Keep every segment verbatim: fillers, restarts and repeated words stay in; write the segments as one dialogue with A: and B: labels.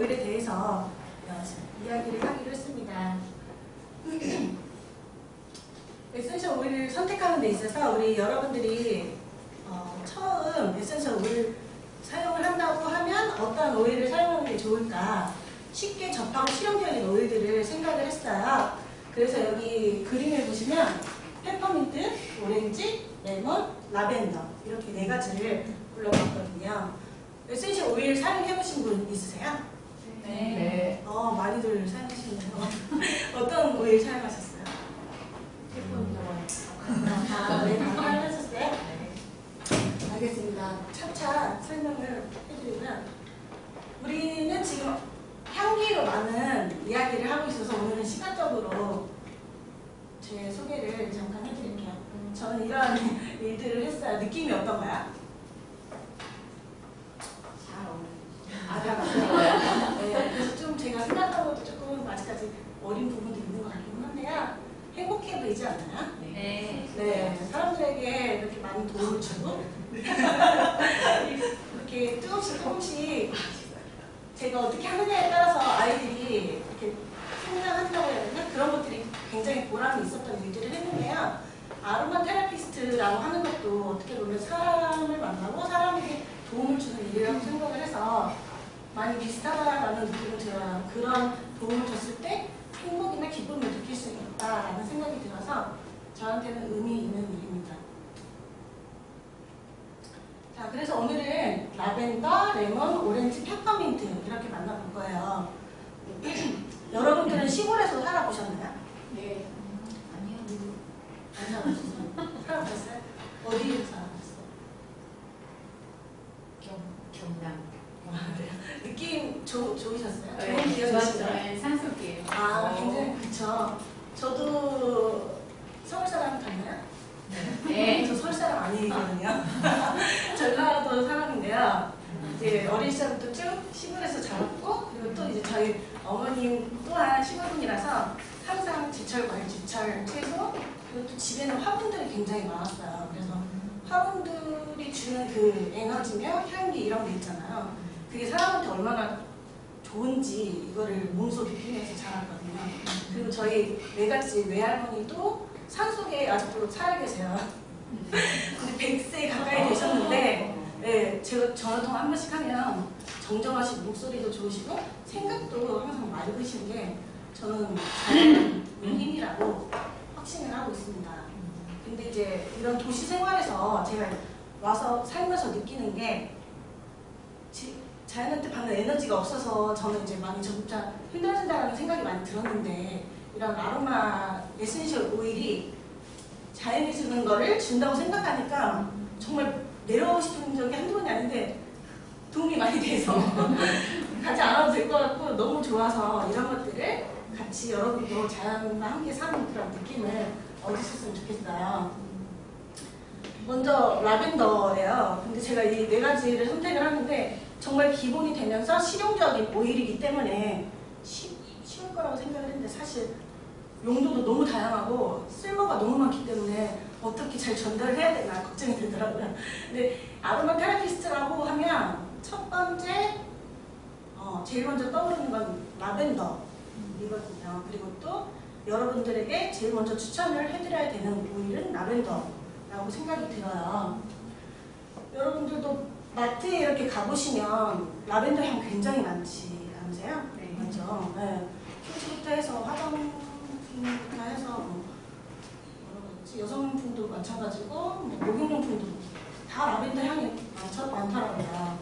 A: 오일에 대해서 이야기를 하기로 했습니다. 에센셜 오일을 선택하는 데 있어서 우리 여러분들이 어, 처음 에센셜 오일 사용을 한다고 하면 어떤 오일을 사용하는 게 좋을까 쉽게 접하고 실용적인 오일들을 생각을 했어요. 그래서 여기 그림을 보시면 페퍼민트, 오렌지, 레몬, 라벤더 이렇게 네 가지를 불러봤거든요. 에센셜 오일 사용해보신 분 있으세요?
B: 네. 네.
A: 어, 많이들 사용하시네요. 어떤 오일 사용하셨어요? 아, 네, 다 사용하셨어요? 네. 알겠습니다. 차차 설명을 해드리면 우리는 지금 향기로 많은 이야기를 하고 있어서 오늘은 시간적으로 제 소개를 잠깐 해드릴게요. 저는 이런 일들을 했어요. 느낌이 어떤가요? 잘 어울려요. 네, 그래서 좀 제가 생각하고도 조금 아직까지 어린 부분도 있는 것 같긴 한데요. 행복해 보이지 않나요?
B: 네.
A: 네, 사람들에게 이렇게 많이 도움을 주고 이렇게 조금씩 조금씩 제가 어떻게 하느냐에 따라서 아이들이 이렇게 성장한다고 해야 되나? 그런 것들이 굉장히 보람이 있었던 일들을 했는데요. 아로마 테라피스트라고 하는 것도 어떻게 보면 사람을 만나고 사람에게 도움을 주는 일이라고 생각을 해서 많이 비슷하다라는 느낌을 들어요. 그런 도움을 줬을 때 행복이나 기쁨을 느낄 수 있다라는 생각이 들어서 저한테는 의미 있는 일입니다. 자, 그래서 오늘은 라벤더, 레몬, 오렌지, 페퍼민트 이렇게 만나볼 거예요. 여러분들은 시골에서 살아보셨나요?
B: 네.
A: 아니요. 안 살아보셨어요? 살아보셨어요? 어디에서 살아보셨어요?
B: 경, 경남.
A: 아, 그래요? 느낌 좋, 좋으셨어요?
B: 네,
A: 좋은 기억이시죠?
B: 네, 산속이에요.
A: 아, 굉장히 그쵸. 저도 서울 사람 같나요?
B: 네.
A: 저 서울 사람 아니거든요. 전라도 사람인데요. 이제 어린 시절부터 쭉 시골에서 자랐고, 그리고 또 이제 저희 어머님 또한 시골분이라서 항상 제철 과일, 제철 채소, 그리고 또 집에는 화분들이 굉장히 많았어요. 그래서 화분들이 주는 그 에너지며 향기 이런 게 있잖아요. 그게 사람한테 얼마나 좋은지 이거를 몸소 느끼면서 자랐거든요. 그리고 저희 외갓집 외할머니도 산속에 아직도 살아 계세요. 근데 백 세 가까이 되셨는데 네, 제가 전화통화 한 번씩 하면 정정하시고 목소리도 좋으시고 생각도 항상 맑으신 게 저는 자연의 힘이라고 확신을 하고 있습니다. 근데 이제 이런 도시 생활에서 제가 와서 살면서 느끼는 게 지, 자연한테 받는 에너지가 없어서 저는 이제 많이 점차 힘들어진다는 생각이 많이 들었는데 이런 아로마 에센셜 오일이 자연이 주는 거를 준다고 생각하니까 정말 내려가고 싶은 적이 한두 번이 아닌데 도움이 많이 돼서 가지 않아도 될 것 같고 너무 좋아서 이런 것들을 같이 여러분도 자연과 함께 사는 그런 느낌을 얻으셨으면 좋겠어요. 먼저 라벤더예요. 근데 제가 이 네 가지를 선택을 하는데 정말 기본이 되면서 실용적인 오일이기 때문에 쉬, 쉬울 거라고 생각을 했는데 사실 용도도 너무 다양하고 쓸모가 너무 많기 때문에 어떻게 잘 전달을 해야 되나 걱정이 되더라고요. 근데 아로마 테라피스트라고 하면 첫 번째 어, 제일 먼저 떠오르는 건 라벤더이거든요. 그리고 또 여러분들에게 제일 먼저 추천을 해드려야 되는 오일은 라벤더라고 생각이 들어요. 여러분들도 마트에 이렇게 가보시면 라벤더 향 굉장히 많지 않으세요?
B: 네.
A: 맞죠? 네. 휴지부터 해서 화장품부터 해서 뭐 여러 가지 여성용품도 마찬가지고 뭐 목욕용품도 다 라벤더 향이 많, 많더라고요.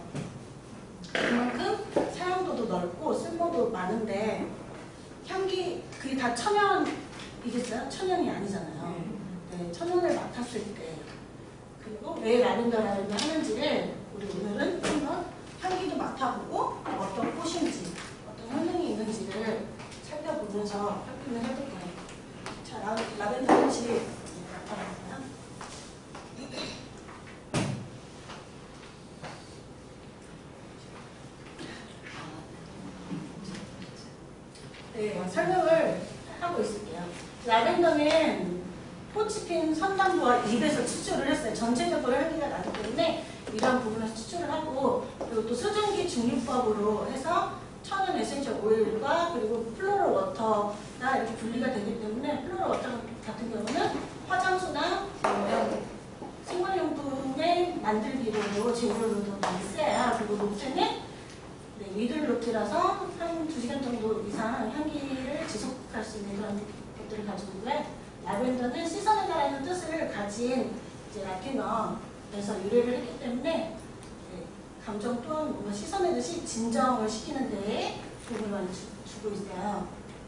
A: 그만큼 사용도도 넓고 쓸모도 많은데 향기 그게 다 천연이겠어요? 천연이 아니잖아요. 네, 천연을 맡았을 때 그리고 왜 라벤더 라벤더 하는지를 우리 오늘은 한번 향기도 맡아보고 어떤 꽃인지 어떤 효능이 있는지를 살펴보면서 살펴보면 해볼 거예요. 자, 라, 라벤더 꽃이 맡아볼까요? 네, 설명을 하고 있을게요. 라벤더는 꽃이 핀 선단부와 잎에서 추출을 했어요. 전체적으로 향기가 나기 때문에 이런 부분에서 추출을 하고 그리고 또 수증기 중립법으로 해서 천연 천연 에센셜 오일과 그리고 플로럴 워터가 이렇게 분리가 되기 때문에 플로럴 워터 같은 경우는 화장수나 이런 생활용품의 만들기로도 재료로도 많이 쓰여요. 그리고 노트는 네, 미들 노트라서 한 두 시간 정도 이상 향기를 지속할 수 있는 그런 것들을 가지고 있고요. 라벤더는 씻어내다라는 뜻을 가진 이제 라틴어에서 유래를 했기 때문에 네, 감정 또한 뭔가 씻어내듯이 진정을 시키는 데에 도움을 많이 주, 주고 있어요.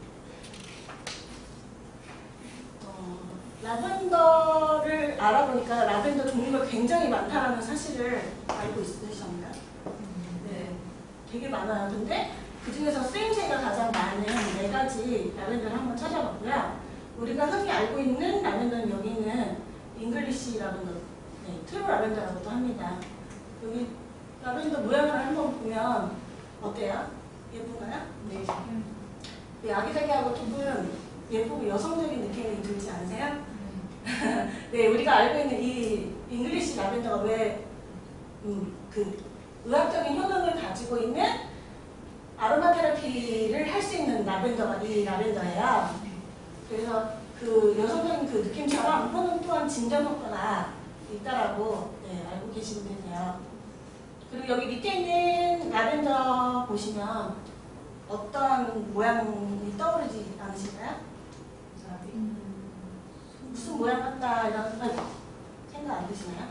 A: 어, 라벤더를 알아보니까 라벤더 종류가 굉장히 많다라는 사실을 알고 있으셨나요? 네, 되게 많아요. 근데 그 중에서 쓰임새가 가장 많은 네 가지 라벤더를 한번 찾아봤고요. 우리가 흔히 알고 있는 라벤더는 여기 있는 잉글리시 라벤더, 네, 트루 라벤더라고도 합니다. 여기 라벤더 모양을 한번 보면 어때요? 예쁜가요?
B: 네.
A: 네, 아기자기하고 조금 예쁘고 여성적인 느낌이 들지 않으세요? 네, 우리가 알고 있는 이 잉글리시 라벤더가 왜 음, 그 의학적인 효능을 가지고 있는 아로마 테라피를 할 수 있는 라벤더가 이 라벤더예요. 그래서 그 여성적인 그 느낌처럼 효능 또한 진정 효과가 있다라고 네, 알고 계시면 되세요. 그리고 여기 밑에 있는 라벤더 보시면 어떤 모양이 떠오르지 않으실까요?
B: 음.
A: 무슨 모양 같다 이런 아니, 생각 안 드시나요?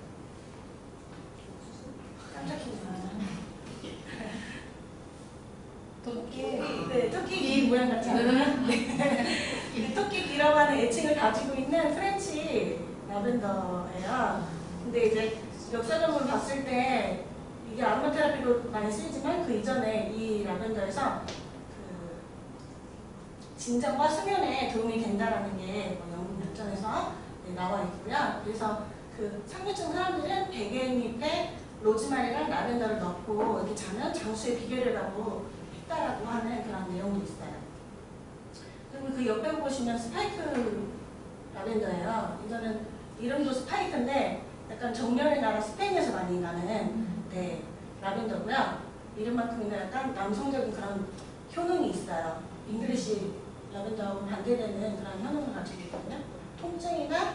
A: 깜짝이야.
B: 토끼.
A: 네, 토끼 모양 같지 않아요? 네. 토끼 귀라고 하는 애칭을 가지고 있는 프렌치 라벤더예요. 근데 이제 역사적으로 봤을 때 이게 아로마 테라피로 많이 쓰이지만 그 이전에 이 라벤더에서 그 진정과 수면에 도움이 된다라는 게 뭐 연구 발전에서 네, 나와 있고요. 그래서 그 상류층 사람들은 백엔잎에 로즈마리랑 라벤더를 넣고 이렇게 자면 장수의 비결이라고 했다라고 하는 그런 내용도 있어요. 그리고 그 옆에 보시면 스파이크 라벤더예요. 이거는 이름도 스파이크인데 약간 정열의 나라 스페인에서 많이 나는 네, 라벤더고요. 이름만큼이나 약간 남성적인 그런 효능이 있어요. 잉글리시 라벤더하고 반대되는 그런 효능을 가지고 있거든요. 통증이나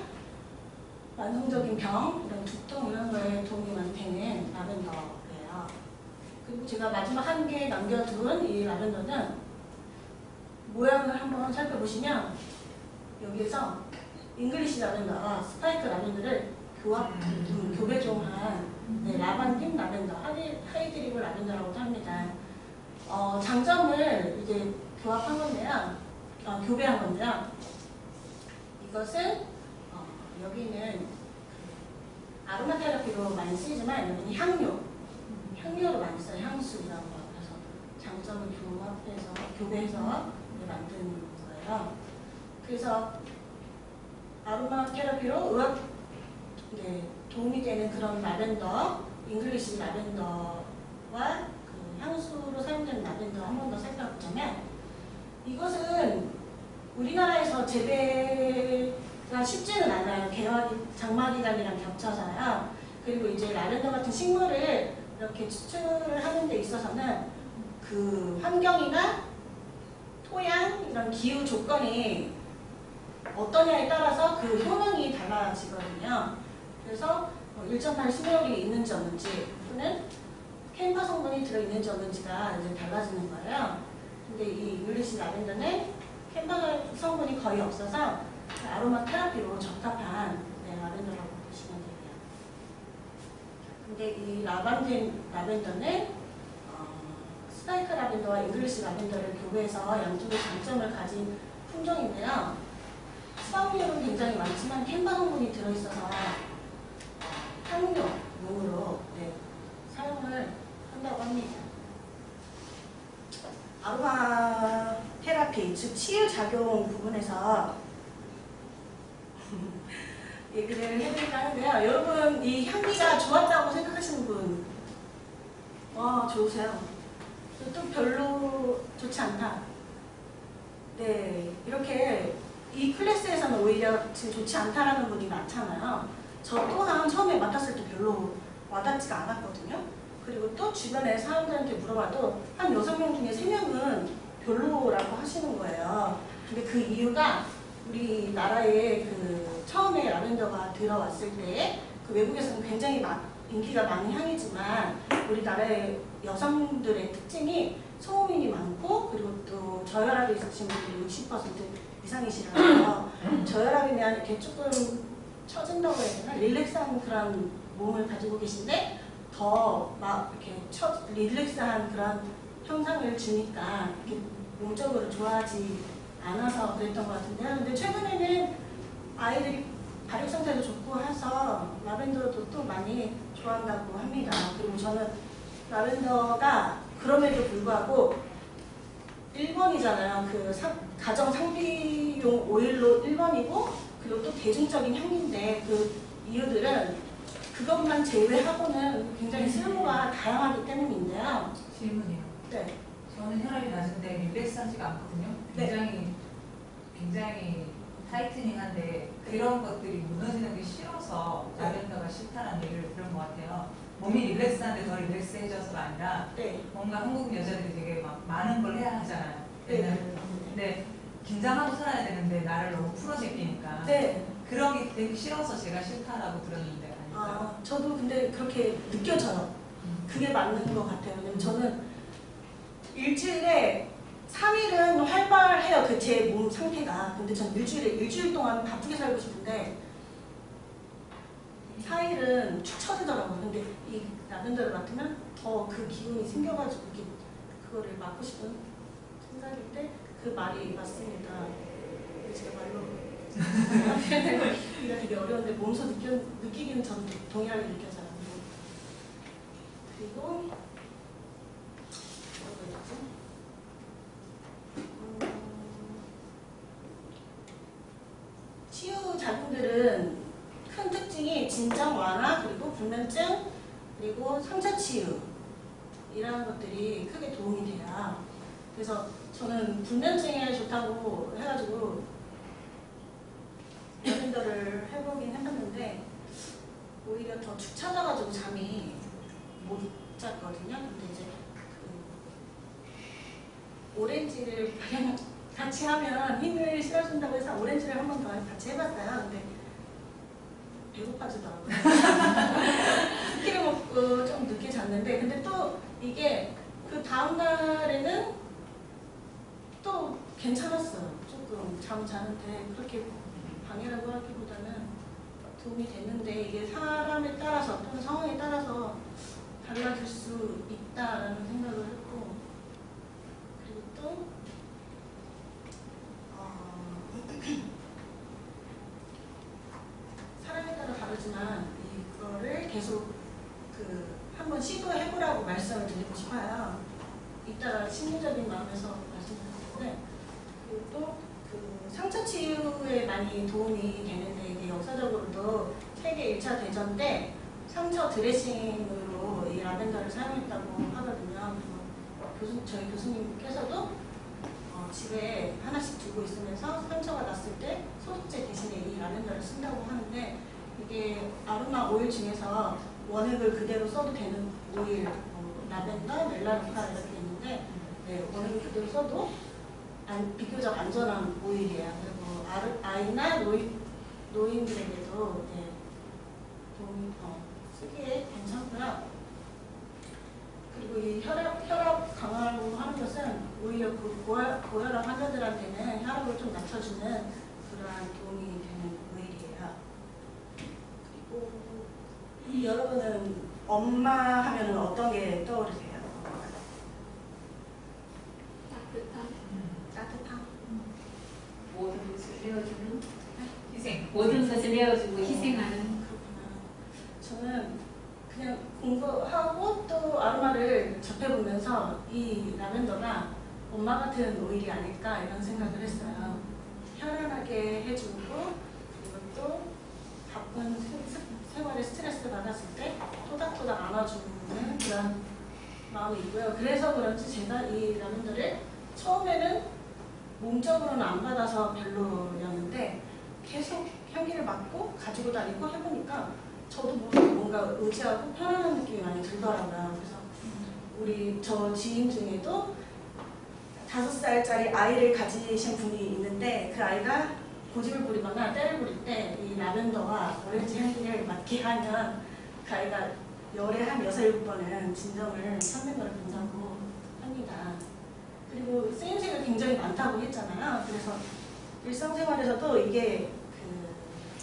A: 만성적인 병, 이런 두통 이런 거에 도움이 많이 되는 라벤더예요. 그리고 제가 마지막 한 개 남겨둔 이 라벤더는 모양을 한번 살펴보시면 여기에서 잉글리시 라벤더와 스파이크 라벤더를 교합, 음, 교배종한 네, 라반딘 라벤더, 하이, 하이드리브 라벤더라고도 합니다. 어, 장점을 이제 교합한 건데요. 어, 교배한 건데요. 이것은 어, 여기는 그 아로마 테라피로 많이 쓰이지만 여기는 향료, 향료로 많이 써요. 향수 이런 거. 그래서 장점을 교합해서 교배해서 네, 만든 거예요. 그래서 아로마 테라피로 의학 네, 도움이 되는 그런 라벤더, 잉글리시 라벤더와 그 향수로 사용되는 라벤더 한 번 더 살펴보자면 이것은 우리나라에서 재배가 쉽지는 않아요. 개화기, 장마기간이랑 겹쳐서요. 그리고 이제 라벤더 같은 식물을 이렇게 추출을 하는 데 있어서는 그 환경이나 토양, 이런 기후 조건이 어떠냐에 따라서 그 효능이 달라지거든요. 그래서 일 점 팔 수명이 있는지 없는지 또는 캠파 성분이 들어있는지 없는지가 이제 달라지는 거예요. 근데 이 잉글리시 라벤더는 캠파 성분이 거의 없어서 아로마 테라피로 적합한 네, 라벤더라고 보시면 돼요. 근데 이 라반딘 라벤더는 어, 스파이크 라벤더와 잉글리시 라벤더를 교배해서 양쪽의 장점을 가진 품종인데요. 수확률은 굉장히 많지만 캠파 성분이 들어있어서 향료용으로 네, 사용을 한다고 합니다. 아로마 테라피, 즉 치유작용 부분에서 얘기를 해드릴까 하는데요. 여러분 이 향기가 좋았다고 생각하시는 분 어, 좋으세요? 또 별로 좋지 않다. 네, 이렇게 이 클래스에서는 오히려 지금 좋지 않다라는 분이 많잖아요. 저 또한 처음에 맡았을 때 별로 와닿지가 않았거든요. 그리고 또 주변에 사람들한테 물어봐도 한 여섯 명 중에 세 명은 별로라고 하시는 거예요. 근데 그 이유가 우리나라에 그 처음에 라벤더가 들어왔을 때 그 외국에서는 굉장히 마, 인기가 많은 향이지만 우리나라의 여성들의 특징이 소음인이 많고 그리고 또 저혈압이 있으신 분들이 육십 퍼센트 이상이시라서 저혈압이면 이렇게 조금 처진다고 해야 되나? 릴렉스한 그런 몸을 가지고 계신데 더 막 이렇게 처, 릴렉스한 그런 현상을 주니까 이렇게 몸적으로 좋아하지 않아서 그랬던 것 같은데요. 근데 최근에는 아이들이 발육 상태도 좋고 해서 라벤더도 또 많이 좋아한다고 합니다. 그리고 저는 라벤더가 그럼에도 불구하고 일 번이잖아요. 그 사, 가정 상비용 오일로 일 번이고 그리고 또 대중적인 향인데 그 이유들은 그것만 제외하고는 굉장히 쓸모가 다양하기 때문인데요.
C: 질문이요.
A: 네.
C: 저는 혈압이 낮은데 릴렉스하지가 않거든요. 굉장히
A: 네.
C: 굉장히 타이트닝한데 그런 것들이 무너지는 게 싫어서 라벤더가 싫다는 얘기를 들은 것 같아요. 몸이 릴렉스한데 더 릴렉스해져서가 아니라
A: 네.
C: 뭔가 한국 여자들이 되게 막 많은 걸 해야 하잖아요.
A: 네.
C: 네. 근데 긴장하고 살아야 되는데 나를 너무 풀어제끼니까
A: 네.
C: 그런 게 되게 싫어서 제가 싫다라고 들었는데 아닐까요?
A: 아, 저도 근데 그렇게 느껴져요.
C: 음.
A: 그게 맞는 것 같아요. 왜냐면 저는 일주일에 삼 일은 활발해요. 그 제 몸 상태가. 근데 전 일주일에 일주일 동안 바쁘게 살고 싶은데 사 일은 축 처지더라고요. 근데 이 라벤더를 맡으면 더 그 기운이 생겨가지고 이렇게 그거를 맡고 싶은 생각인데 그 말이 맞습니다. 근데 제가 말로 표현하기가 되게 어려운데 몸소 느껴, 느끼기는 저는 동일하게 느껴져요. 그리고 뭐가 있지? 치유 작용들은 큰 특징이 진정 완화, 그리고 불면증, 그리고 상처 치유 이라는 것들이 크게 도움이 돼요. 그래서 저는 불면증에 좋다고 해가지고 라벤더를 해보긴 해봤는데 오히려 더 축 처져가지고 잠이 못 잤거든요. 근데 이제 그 오렌지를 같이 하면 힘을 실어준다고 해서 오렌지를 한 번 더 같이 해봤어요. 근데 배고파지더라고요. 끼를 먹고 좀 늦게 잤는데 근데 또 이게 그 다음날에는 또 괜찮았어요. 조금 잠 자는데 그렇게 방해라고 하기보다는 도움이 됐는데 이게 사람에 따라서 또는 상황에 따라서 달라질 수 있다라는 생각을 했고 그리고 또 사람에 따라 다르지만 이거를 계속 그 한번 시도해보라고 말씀을 드리고 싶어요. 이따가 심리적인 마음에서 말씀드렸는데 그리고 또 그 상처 치유에 많이 도움이 되는데 이게 역사적으로도 세계 일 차 대전 때 상처 드레싱으로 이 라벤더를 사용했다고 하거든요. 그리고 교수, 저희 교수님께서도 어, 집에 하나씩 두고 있으면서 상처가 났을 때 소독제 대신에 이 라벤더를 쓴다고 하는데 이게 아로마 오일 중에서 원액을 그대로 써도 되는 오일, 뭐, 라벤더, 멜라노카 이렇게 있는데 네, 원액을 그대로 써도 안, 비교적 안전한 오일이에요. 그리고 아르, 아이나 노인, 노인들에게도 네, 도움이 어, 쓰기에 괜찮고요. 그리고 이 혈압, 혈압 강화로 하는 것은 오히려 그 고혈, 고혈압 환자들한테는 혈압을 좀 낮춰주는 그러한 도움이 되는 오일이에요. 그리고 이 여러분은 엄마 하면 어떤 게 떠오르세요?
B: 따뜻한
A: 따뜻함?
B: 모든 것을 내어주는
C: 희생.
B: 모든 것을 내어주고 희생하는
A: 그렇구나. 저는 그냥 공부하고 또 아로마를 접해보면서 이 라벤더가 엄마 같은 오일이 아닐까 이런 생각을 했어요. 편안하게 해주고 그리고 또 바쁜 생활에 스트레스 받았을 때 토닥토닥 안아주는 그런 마음이 있고요. 그래서 그런지 제가 이 라벤더를 처음에는 몸적으로는 안 받아서 별로였는데 계속 향기를 맡고 가지고 다니고 해보니까 저도 모르게 뭔가 의지하고 편안한 느낌이 많이 들더라고요. 그래서 우리 저 지인 중에도 다섯 살짜리 아이를 가지신 분이 있는데 그 아이가 고집을 부리거나 때를 부릴 때 이 라벤더와 오렌지 향기를 맡게 하면 그 아이가 열에 한 여섯, 일곱 번은 진정을 찾는 걸 본다고 합니다. 그리고 쓰임새가 굉장히 많다고 했잖아요. 그래서 일상생활에서도 이게 그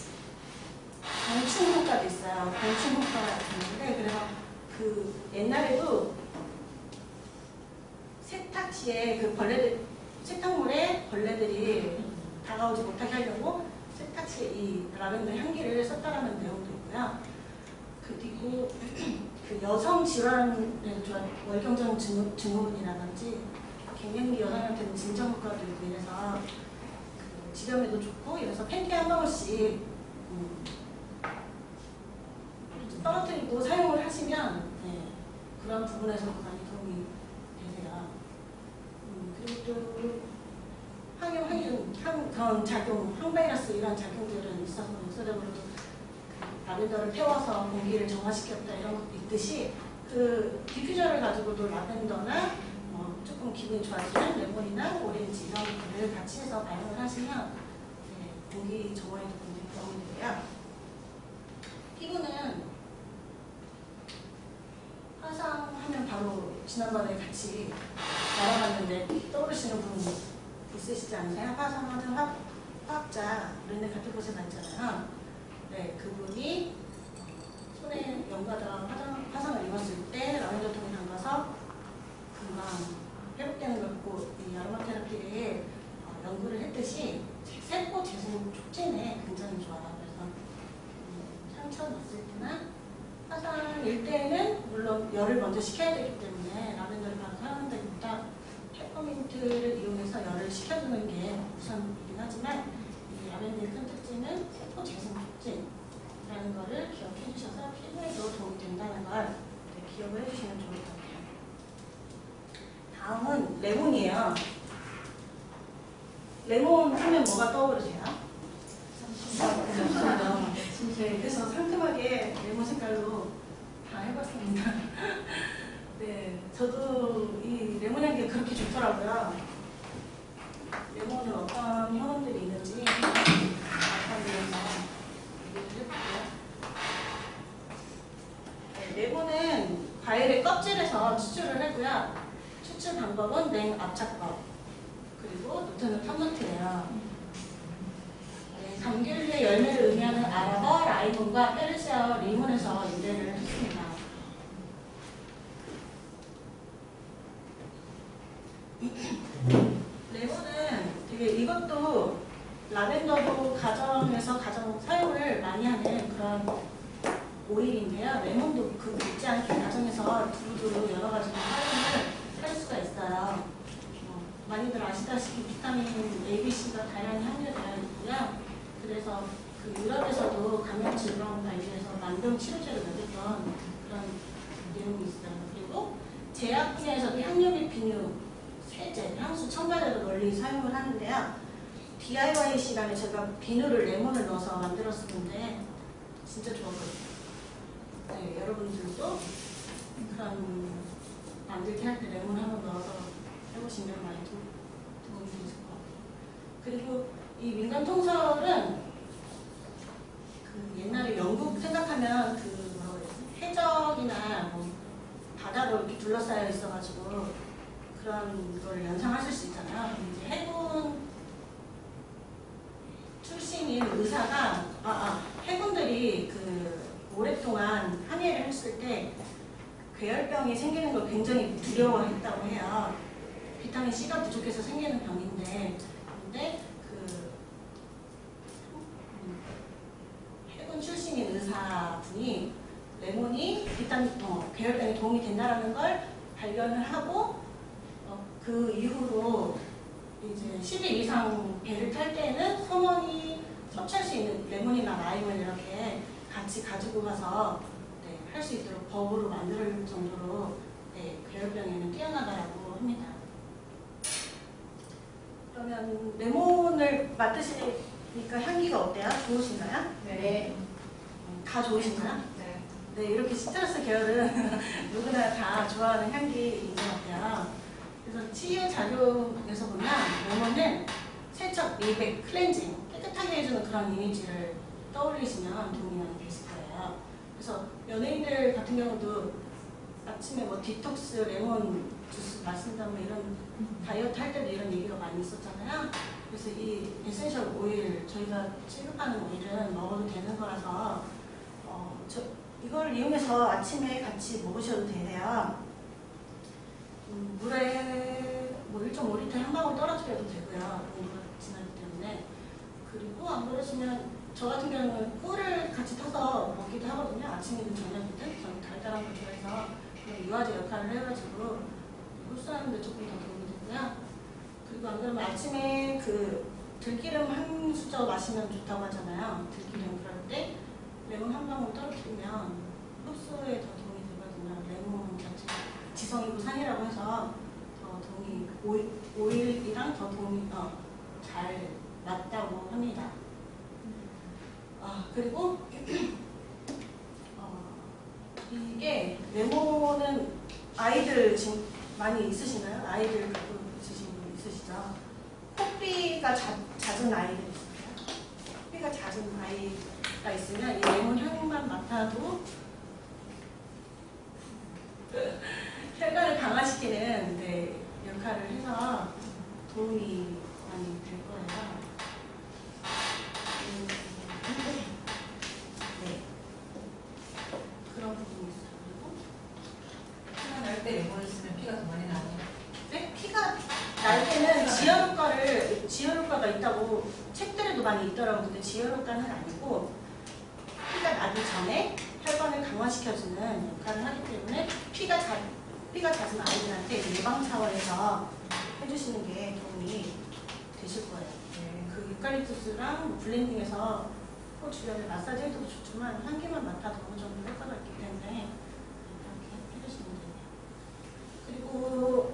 A: 방충 효과도 있어요. 방충 효과가 있는데 그래서 그 옛날에도 세탁시에 그 벌레들 세탁물에 벌레들이 다가오지 못하게 하려고 세탁시에 이 라벤더 향기를 썼다라는 내용도 있고요. 그리고 그 여성 질환에 좋아하는 월경정 증후, 증후군이라든지 갱년기 여성한테는 진정 효과도 있고 이래서 그 지렴에도 좋고 이래서 팬티에 한 방울씩 음, 떨어뜨리고 사용을 하시면 네, 그런 부분에서도 많이 도움이 되세요. 음, 그리고 또 항염, 항균, 항, 그런 작용, 항바이러스 이런 작용들은 있어서 역사적으로도 그 라벤더를 태워서 공기를 정화시켰다 이런 것도 있듯이 그 디퓨저를 가지고도 라벤더나 뭐 조금 기분이 좋아지는 레몬이나 오렌지 이런 것들을 같이 해서 발효를 하시면 네, 공기 정화에도 굉장히 도움이 되고요. 피부는 화상하면 바로 지난번에 같이 알아봤는데 떠오르시는 분 있으시지 않으세요? 화상하는 화학, 화학자 르네 카테고세가 있잖아요. 네, 그분이 손에 연가다 화상, 화상을 입었을 때 라벤더 통에 담가서 금방 회복되는 걸 보고 이 아로마 테라피를 어, 연구를 했듯이 세포 재생 촉진에 굉장히 좋아요. 그래서 음, 상처 났을 때나 화상일 때는 물론 열을 먼저 식혀야 되기 때문에 라벤더를 바로 사용한다기보다 페퍼민트를 이용해서 열을 식혀주는 게 우선이긴 하지만 이 라벤더의 큰 특징은 세포 재생 촉진이라는 것을 기억해 주셔서 피부에도 도움이 된다는 걸 기억을 해주시면 좋을 것 같아요. 다음은 레몬이에요. 레몬 하면 뭐가 떠오르세요? 네, 그래서 상큼하게 레몬 색깔로 다 해봤습니다. 네, 저도 이 레몬 향기가 그렇게 좋더라고요. 레몬은 어떤 효능들이 있는지 약간 위해서 얘기를 해볼게요. 네, 레몬은 과일의 껍질에서 추출을 하고요. 추출 방법은 냉 압착법. 그리고 노트는 탑노트예요. 감귤류의 열매를 의미하는 아라버, 라이몬과 페르시아 리몬에서 유래를 했습니다. 레몬은 되게 이것도 라벤더도 가정에서 가정 사용을 많이 하는 그런 오일인데요. 레몬도 그 못지 않게 가정에서 두루두루 여러 가지 사용을 할 수가 있어요. 어, 많이들 아시다시피 비타민 A, B, C가 다양히 함유되어 있고요. 그래서 그 유럽에서도 감염 질병 관리해서 만병 치료제를 먹였던 그런 내용이 있어요. 그리고 제약 분야에서도 향료비 비누, 세제, 향수, 첨가제로 널리 사용을 하는데요. 디아이와이 시간에 제가 비누를 레몬을 넣어서 만들었었는데 진짜 좋았거든요. 네, 여러분들도 그런 만들기 할 때 레몬 한번 넣어서 해보시면 많이 도움이 되실 것 같아요. 그리고 이 민간 통설은 그 옛날에 영국 생각하면 그 뭐라고 해야 해적이나 뭐 바다로 이렇게 둘러싸여 있어가지고 그런 걸 연상하실 수 있잖아요. 이제 해군 출신인 의사가 아, 아 해군들이 그 오랫동안 항해를 했을 때 괴혈병이 생기는 걸 굉장히 두려워했다고 해요. 비타민 C가 부족해서 생기는 병인데 근데 해군 출신인 의사분이 레몬이 비타민 어, 괴혈병에 도움이 된다는 걸 발견을 하고 어, 그 이후로 이제 십 일 이상 배를 탈 때에는 선원이 섭취할 수 있는 레몬이나 라임을 이렇게 같이 가지고 가서 네, 할 수 있도록 법으로 만들 정도로 네, 괴혈병에는 뛰어나다라고 합니다. 그러면 레몬을 맡으시니까 향기가 어때요? 좋으신가요?
B: 네.
A: 다 좋으신가요?
C: 네.
A: 네, 이렇게 시트러스 계열은 누구나 다 좋아하는 향기인 것 같아요. 그래서 치유 작용에서 보면 레몬은 세척, 미백, 클렌징, 깨끗하게 해주는 그런 이미지를 떠올리시면 도움이 많이 되실 거예요. 그래서 연예인들 같은 경우도 아침에 뭐 디톡스, 레몬 주스 마신다 뭐 이런 다이어트 할 때도 이런 얘기가 많이 있었잖아요. 그래서 이 에센셜 오일, 저희가 취급하는 오일은 먹어도 되는 거라서 어, 저, 이걸 이용해서 아침에 같이 먹으셔도 되세요. 음, 물에 뭐 일 점 오 리터 한 방울 떨어뜨려도 되고요. 온도가 지나기 때문에. 그리고 안 그러시면 저 같은 경우는 꿀을 같이 타서 먹기도 하거든요. 아침이든 저녁이든. 저는 달달한 걸 좋아해서 그런 유화제 역할을 해가지고 흡수하는데 조금 더 도움이 되고요. 그리고 안 그러면 아침에 그 들기름 한 수저 마시면 좋다고 하잖아요. 들기름 그럴 때 레몬 한 방울 떨어뜨리면 흡수에 더 도움이 되거든요. 레몬 자체가 지성이고 산이라고 해서 더 도움이, 오일, 오일이랑 더 도움이 어, 잘 맞다고 합니다. 아, 그리고 어, 이게 레몬은 아이들 지금 많이 있으시나요? 아이들 갖고 있으신 분 있으시죠? 코피가 자, 잦은 아이들 있어요. 코피가 잦은 아이가 있으면 이 레몬 향만 맡아도 혈관을 강화시키는 네, 역할을 해서 도움이 많이 될 거예요. 음, 네. 그런 부분이 있어요. 그리고
C: 피가 날 때 레몬을 쓰면 피가 더 많이 나요.
A: 네? 피가 날 때는 지혈 효과를, 지혈 효과가 있다고 책들에도 많이 있더라고요. 근데 지혈 효과는 아니고 피가 나기 전에 혈관을 강화시켜주는 역할을 하기 때문에 피가 자, 피가 잦은 아이들한테 예방 차원에서 해주시는 게 도움이 되실 거예요.
C: 네.
A: 그 유칼립투스랑 블렌딩해서 코 주변을 마사지 해도 좋지만 향기만 맡아도 어느 정도 효과가 있기 때문에 이렇게 해주시면 돼요. 그리고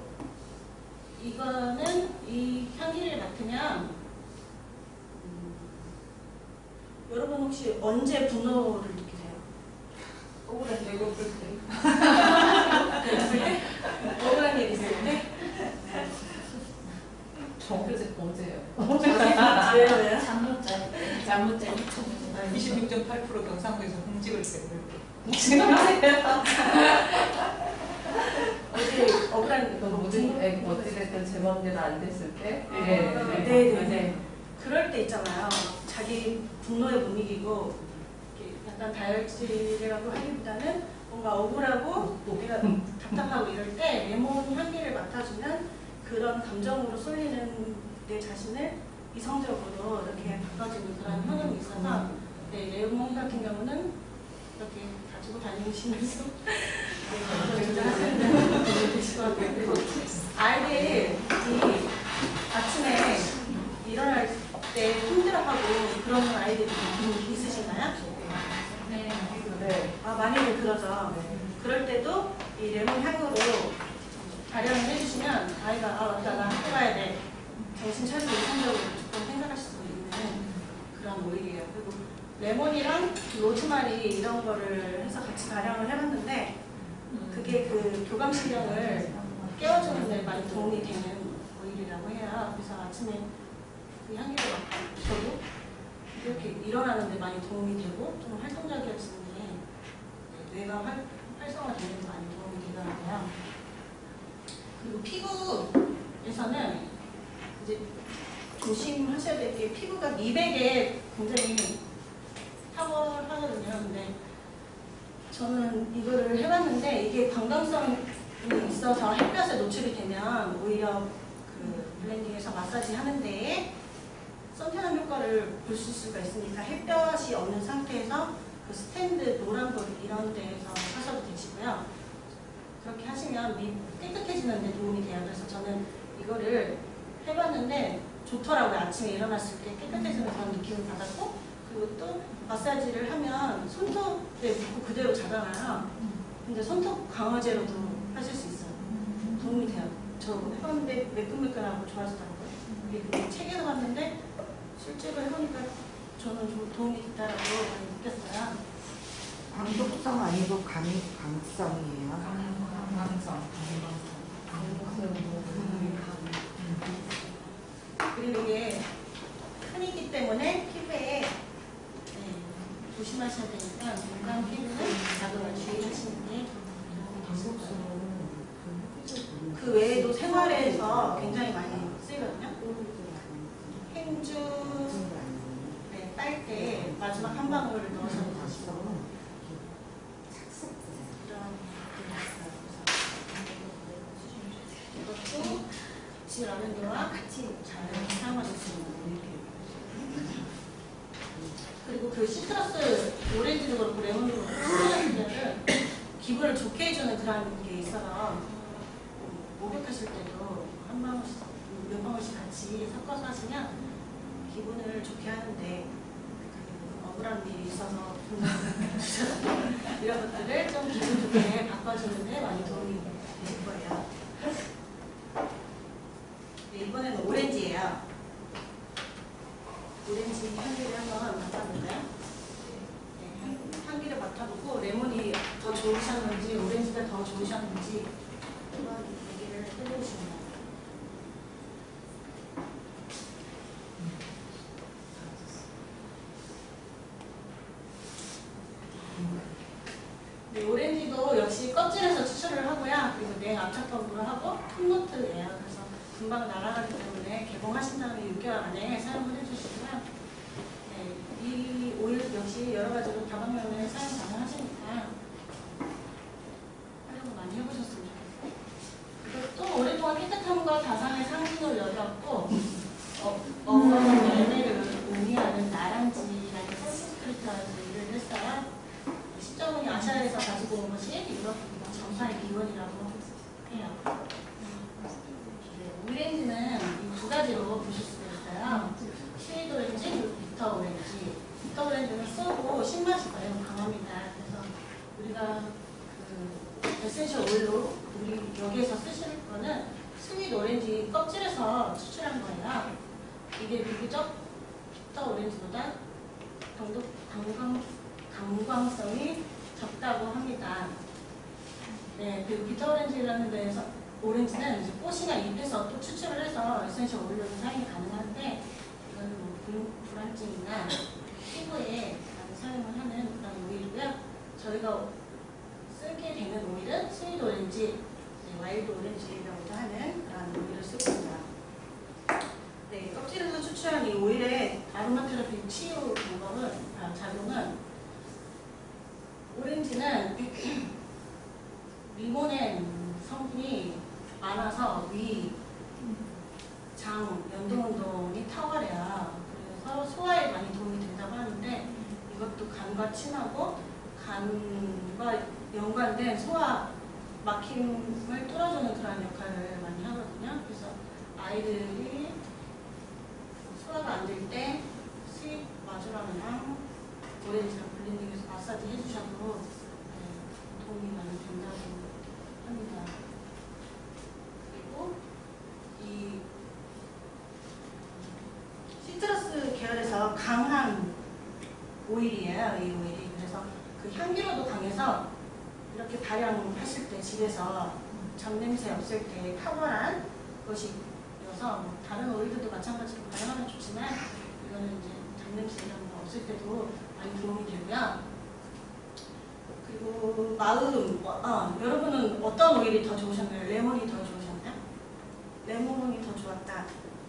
A: 이거는 이 향기를 맡으면 음, 여러분 혹시 언제 분노를 느끼세요?
C: 억울한 배고플 때.
A: 억울한 일 있을 때?
D: 저 어제 어제요.
A: 왜요? 왜요?
B: 잠못 자. 잠못 자.
C: 이십육 점 팔 퍼센트 경상도에서 공직을 세고
A: 어제 억울한
D: 그 모든 애 어찌됐든 제 맘대로 안 됐을 때.
A: 네,
D: 네,
A: 네, 네, 네. 그럴 때 있잖아요. 자기 분노에 못 이기고 이렇게 약간 다혈질이라고 하기보다는 뭔가 억울하고 내가 답답하고 이럴 때 레몬 향기를 맡아주면 그런 감정으로 쏠리는 내 자신을 이성적으로 이렇게 바꿔주는 그런 효능이 있어서 네, 레몬 같은 경우는 이렇게 가지고 다니시면서 네, 하시는 분이 계시거든요. 아이들이 아침에 일어날 때 힘들어하고 그런 아이들이 있으신가요?
B: 네.
D: 네.
A: 아, 많이들 그러죠.
D: 네.
A: 그럴 때도 이 레몬 향으로 발현을 해주시면 아이가 아 맞다 나 학교 가야 돼 정신 차리고 이성적으로 조금 생각할 수 있는 그런 오일이에요. 그리고 레몬이랑 로즈마리 이런 거를 해서 같이 발효를 해봤는데 그게 그 교감신경을 깨워주는 데 많이 도움이 되는 오일이라고 해요. 그래서 아침에 그 향기를 맡아도 이렇게 일어나는 데 많이 도움이 되고 좀 활동적이어지는 게 뇌가 활, 활성화되는 데 많이 도움이 되더라고요. 그리고 피부에서는 이제 조심하셔야 될 게 피부가 미백에 굉장히 탁월하거든요. 근데 저는 이거를 해봤는데 이게 광각성이 있어서 햇볕에 노출이 되면 오히려 그 블렌딩해서 마사지 하는 데에 선탠한 효과를 볼 수가 있으니까 햇볕이 없는 상태에서 그 스탠드, 노란불 이런 데에서 하셔도 되시고요. 그렇게 하시면 미 깨끗해지는 데 도움이 돼요. 그래서 저는 이거를 해봤는데 좋더라고요. 아침에 일어났을 때 깨끗해지는 그런 느낌을 받았고 그리고 또 마사지를 하면 손톱에 묻고 그대로 자잖아요. 근데 손톱 강화제로도 하실 수 있어요. 도움이 돼요. 저 해봤는데 매끈매끈하고 좋아지더라고요. 이게 그 책에서 봤는데 실제로 해보니까 저는 좀 도움이 됐다라고 많이 느꼈어요.
E: 광독성 아니고 강, 강성이에요.
C: 강광성.
A: 그리고 이게 흔이기 때문에 피부에 네, 조심하셔야 되니까 건강 피부는 자극을 주의하시는 게 그 외에도 생활에서 굉장히 많이 쓰이거든요. 행주 네, 빨 때 마지막 한 방울을 넣어서 넣으시고 이것도 같이 라면도와 같이 잘 사용하실 수 있는 그리고 그 시트러스 오렌지도 그렇고 레몬도 그렇고 시트러스를 기분을 좋게 해주는 그런 게 있어서 목욕하실 때도 한 방울씩 몇 방울씩 같이 섞어서 하시면 기분을 좋게 하는데 그 억울한 일이 있어서 이런 것들을 좀 기분 좋게 바꿔주는데 많이 도움이 되실 거예요. 네, 이번에는 오렌지예요. 오렌지 향기를 한번 맡아볼까요? 네, 향기를 맡아보고 레몬이 더 좋으셨는지 오렌지가 더 좋으셨는지 한번 얘기를 해보시면 돼요. 네, 오렌지도 역시 껍질에서 추출을 하고요. 그리고 냉 압착펌프를 하고 톱노트예요. 그래서 금방 날아가기 때문에 개봉하신 다음에 육 개월 안에 사용을 해주시고요. 네, 이 오일 역시 여러 가지로 다방면에 사용 가능하시니까 활용을 많이 해보셨으면 좋겠어요. 또 오랫동안 깨끗함과 다산의 상징을 여겼고 어, 어떤 열매를 의미하는 나란지라는 선스크리트를 했어요. 십자군이 아시아에서 가지고 온 것이 유럽 정사의 기원이라고 해요. 오렌지는 이 두 가지로 보실 수가 있어요. 스위드 오렌지 그리고 비터 오렌지. 비터 오렌지는 쓰고 신맛이 매우 강합니다. 그래서 우리가 그 에센셜 오일로 우리 여기에서 쓰실 거는 스위드 오렌지 껍질에서 추출한 거예요. 이게 비교적 비터 오렌지보다 정도 강강 강광성이 적다고 합니다. 네, 그리고 비터 오렌지라는 데에서 오렌지는 이제 꽃이나 잎에서 또 추출을 해서 에센셜 오일로 사용이 가능한데 이거는 뭐 불, 불안증이나 피부에 많이 사용을 하는 그런 오일이고요. 저희가 쓰게 되는 오일은 스위드 오렌지, 네, 와일드 오렌지라고도 하는 그런 오일을 쓰고 있습니다. 네, 껍질에서 추출한 이 오일의 아로마 테라피 치유 방법은, 아, 작용은 오렌지는 리모넨 성분이 많아서 위, 장, 연동운동이 탁월해요. 그래서 소화에 많이 도움이 된다고 하는데 이것도 간과 친하고 간과 연관된 소화 막힘을 뚫어주는 그런 역할을 많이 하거든요. 그래서 아이들이 소화가 안 될 때 스윗 마주라면랑 오렌지랑 블렌딩해서 마사지 해주셔도 네, 도움이 많이 된다고 합니다. 그리고 이 시트러스 계열에서 강한 오일이에요. 이 오일이. 그래서 그 향기로도 강해서 이렇게 발향하실 때 집에서 잡냄새 없을 때 탁월한 것이어서 뭐 다른 오일들도 마찬가지로 발향하면 좋지만 이거는 이제 잡냄새 이런 거 없을 때도 많이 도움이 되고요. 그리고 마음, 어, 어, 여러분은 어떤 오일이 더 좋으셨나요? 레몬이 더 좋으셨나요? 레몬이 더 좋았다.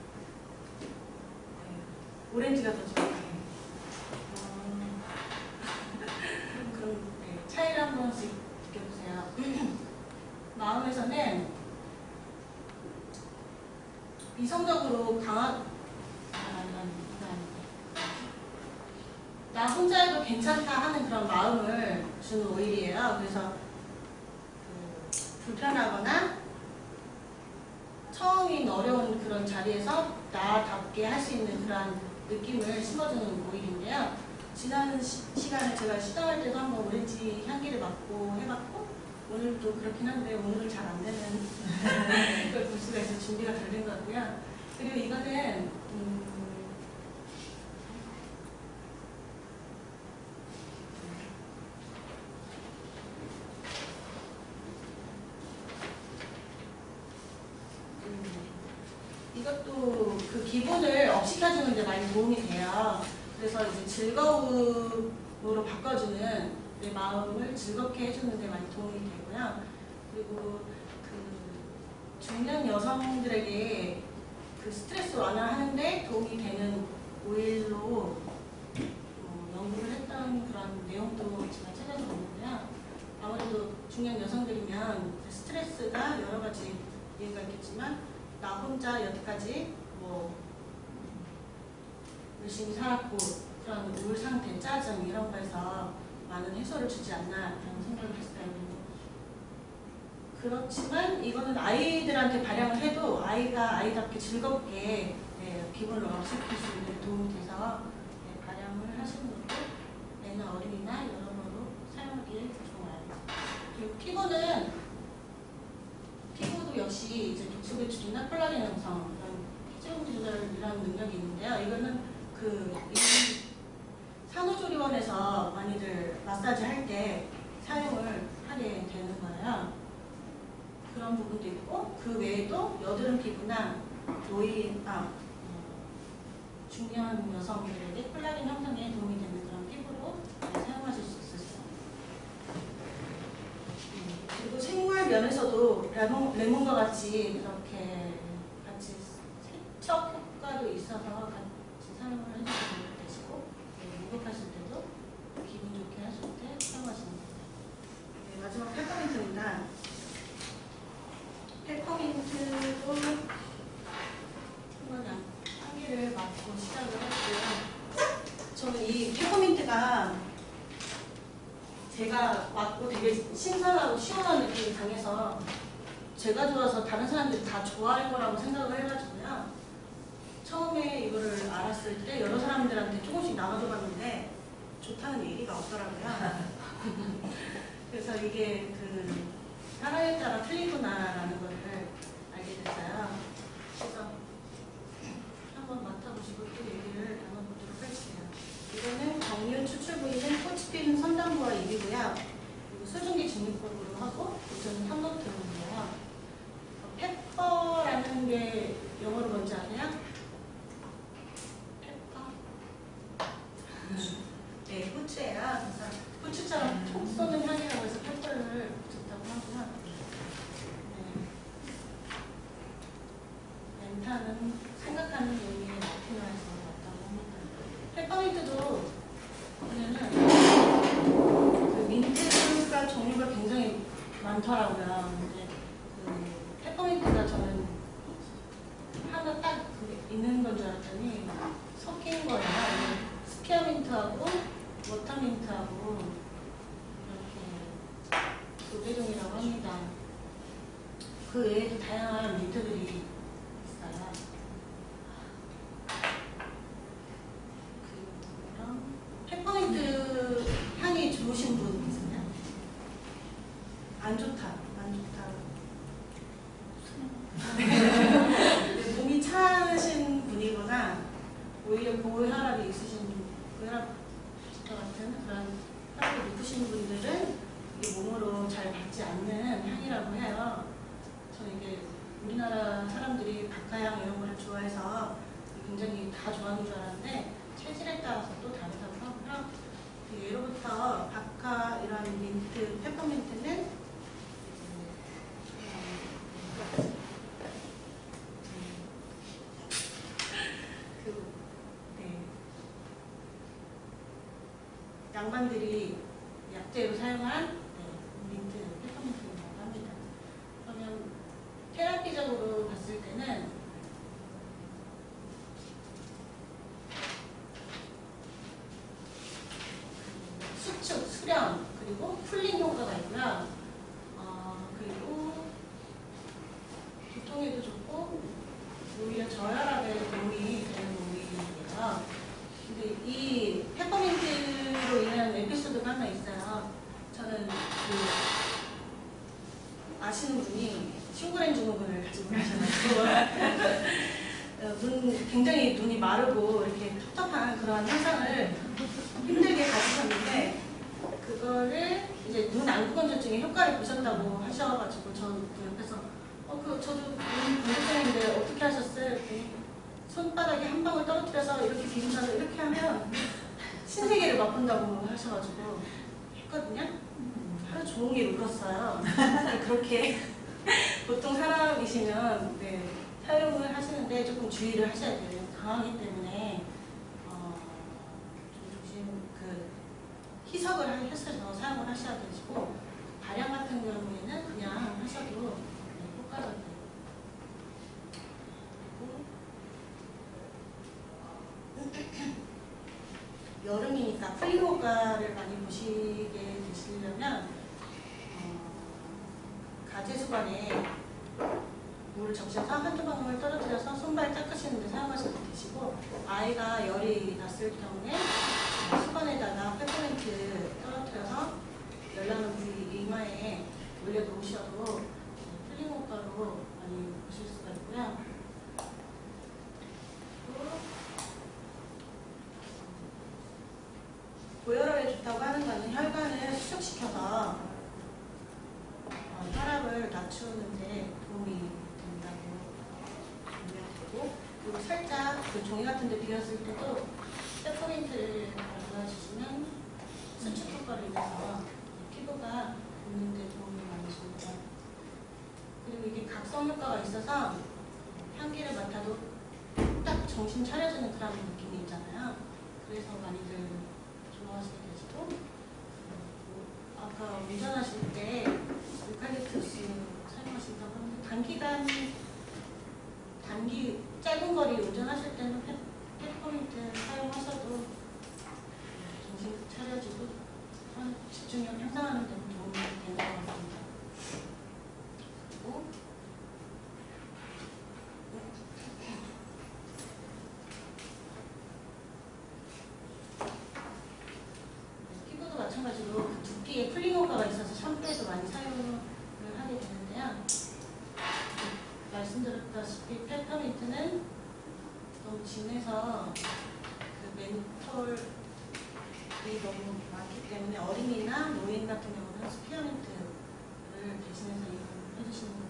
A: 네. 오렌지가 더 좋았다. 음, 그럼 네, 차이를 한 번씩 느껴보세요. 마음에서는 이성적으로 강한 아, 아니, 아니, 나 혼자 해도 괜찮다 하는 그런 마음을 주는 오일이에요. 그래서 그 불편하거나 처음인 어려운 그런 자리에서 나답게 할 수 있는 그런 느낌을 심어주는 오일인데요. 지난 시, 시간에 제가 시도할 때도 한번 오렌지 향기를 맡고 해봤고 오늘도 그렇긴 한데 오늘은 잘 안 되는 걸 볼 수가 있어서 준비가 덜 된 것 같고요. 그리고 이거는 음, 이것도 그 기분을 업시켜주는 데 많이 도움이 돼요. 그래서 이제 즐거움으로 바꿔주는 내 마음을 즐겁게 해주는 데 많이 도움이 되고요. 그리고 그 중년 여성들에게 그 스트레스 완화하는데 도움이 되는 오일로 어, 연구를 했던 그런 내용도 제가 찾아서 봤는데요. 아무래도 중년 여성들이면 스트레스가 여러 가지 이유가 있겠지만 나 혼자 여태까지 뭐 열심히 살았고 그런 우울 상태, 짜증 이런 거에서 많은 해소를 주지 않나 라는 생각을 했어요. 그렇지만 이거는 아이들한테 발양을 해도 아이가 아이답게 즐겁게 네, 기분을 업시킬 수 있는 도움이 돼서 네, 발양을 하시는 것도 애나 어린이나 여러모로 사용하기 좋아요. 그리고 피부는 피부도 역시 이제 독소 배출이나 콜라겐 형성, 이런 피지방 조절 이런 능력이 있는데요. 이거는 그 이 산후조리원에서 많이들 마사지 할 때 사용을 하게 되는 거예요. 그런 부분도 있고 그 외에도 여드름 피부나 노인, 아, 어, 중년 여성들에게 콜라겐 형성에 도움이 되는 그런 피부로 네, 사용하실 수 있었어요. 음, 그리고 생활 면에서도 레몬, 레몬과 같이 이렇게 같이 세척 효과도 있어서 같이 사용을 해주시면 되시고 네, 목욕하실 때도 기분 좋게 하실 때 사용하시면 됩니다. 네, 마지막 페퍼민트입니다. 페퍼민트도 한번 한 개를 맡고 시작을 했고요. 저는 이 페퍼민트가 제가 맡고 되게 신선하고 시원한 느낌이 강해서 제가 좋아서 다른 사람들이 다 좋아할 거라고 생각을 해가지고요. 처음에 이거를 알았을 때 여러 사람들한테 조금씩 나눠줘봤는데 좋다는 얘기가 없더라고요. 그래서 이게 그 사람에 따라 틀리구나라는 걸 알게 됐어요. 그래서 한번 맡아보시고 또 얘기를 나눠보도록 할게요. 이거는 정류 추출 부위는 꽃피는 선단부와 입이고요. 그리고 수증기 진입법으로 하고 이쪽은 삼각형인데요. 페퍼라는 게 영어로 뭔지 아세요? 페퍼? 네, 후추예요. 그래서 후추처럼 톡 쏘는 향이라고 해서 페퍼를 붙였다고 하고요. 네. 멘타는 생각하는 의미의 라틴어에서 왔다고 합니다. 페퍼민트도 보면은 그 민트가 종류가 굉장히 많더라고요. 근데 그 페퍼민트가 저는 하나 딱 있는 건 줄 알았더니 섞인 거예요. 스피어민트하고 워터민트하고 이렇게 두 개종이라고 합니다. 그 외에도 다양한 민트들이 있어요. 그럼 페퍼민트 향이 좋으신 분 있으세요? 안 좋다, 안 좋다. 몸이 차신 분이거나 오히려 고혈압이 있으신 고혈압 같은 그런 혈압이 높으신 분들은 이 몸으로 잘 받지 않는 향이라고 해요. 저는 이게 우리나라 사람들이 박하향 이런 걸 좋아해서 굉장히 다 좋아하는 줄 알았는데 체질에 따라서 또 다르다고 하고요. 예로부터 박하 이런 민트, 페퍼민트는 그, 네. 양반들이 약재로 사용한 네, 민트, 페퍼민트라고 합니다. 그러면 테라피적으로 봤을 때는 수축, 수렴, 그리고 쿨링 효과가 있고요. 어, 그리고 두통에도 좋고 오히려 저혈압에 도움이 되는 오일이에요. 근데 이 페퍼민트로 인한 에피소드가 하나 있어요. 저는 그 아시는 분이 싱그렌 증후군을 가지고 계셔가지고 눈 굉장히 눈이 마르고 이렇게 텁텁한 그런 현상을 힘들게 가지셨는데 그거를 이제 눈 안구건조증에 효과를 보셨다고 하셔가지고 저 그 옆에서 어 그 저도 눈 건조증인데 어떻게 하셨어요? 이렇게 손바닥에 한 방울 떨어뜨려서 이렇게 비린다고 이렇게 하면 신세계를 맛본다고 하셔가지고 했거든요. 하루 종일 울었어요. 그렇게 보통 사람이시면 네, 사용을 하시는데 조금 주의를 하셔야 돼요. 강하기 때문에 어, 좀 조심 그 희석을 해서 사용을 하셔야 되시고 발향 같은 경우에는 그냥 하셔도 네, 효과가 돼요. 여름이니까 플리모가를 많이 보시게 되시려면 어, 가제수관에 물을 적셔서 한두 방울 떨어뜨려서 손발 닦으시는데 사용하셔도 되시고 아이가 열이 났을 경우에 수건에다가 페퍼민트 떨어뜨려서 열나는 부위 이마에 올려놓으셔도 플리모가로 많이 보실 수가 있고요. 고혈압에 좋다고 하는 거는 혈관을 수축시켜서 어, 혈압을 낮추는데 도움이 된다고 보면 되고 그리고 살짝 그 종이 같은 데 비었을 때도 페퍼민트를 발라주시면 수축 효과를 인해서 피부가 붓는 데 도움이 많이 줍니다. 그리고 이게 각성 효과가 있어서 향기를 맡아도 딱 정신 차려주는 그런 느낌이 있잖아요. 그래서 많이들 좋아하시게 되시고 어, 아까 운전하실 때 유칼립투스 사용하신다고 하는데 단기간 단기 짧은 거리 운전하실 때는 페, 페퍼민트 사용하셔도 정신 차려지고 집중력 향상하는 데 도움이 되는 것 같습니다. 그리고 피부도 마찬가지로 그 두피에 풀링 효과가 있어서 샴푸에도 많이 사용을 하게 되는데요. 말씀드렸다시피 페퍼민트는 너무 진해서 그 멘톨이 너무 많기 때문에 어린이나 노인 같은 경우는 스피어민트를 대신해서 이용해 주시는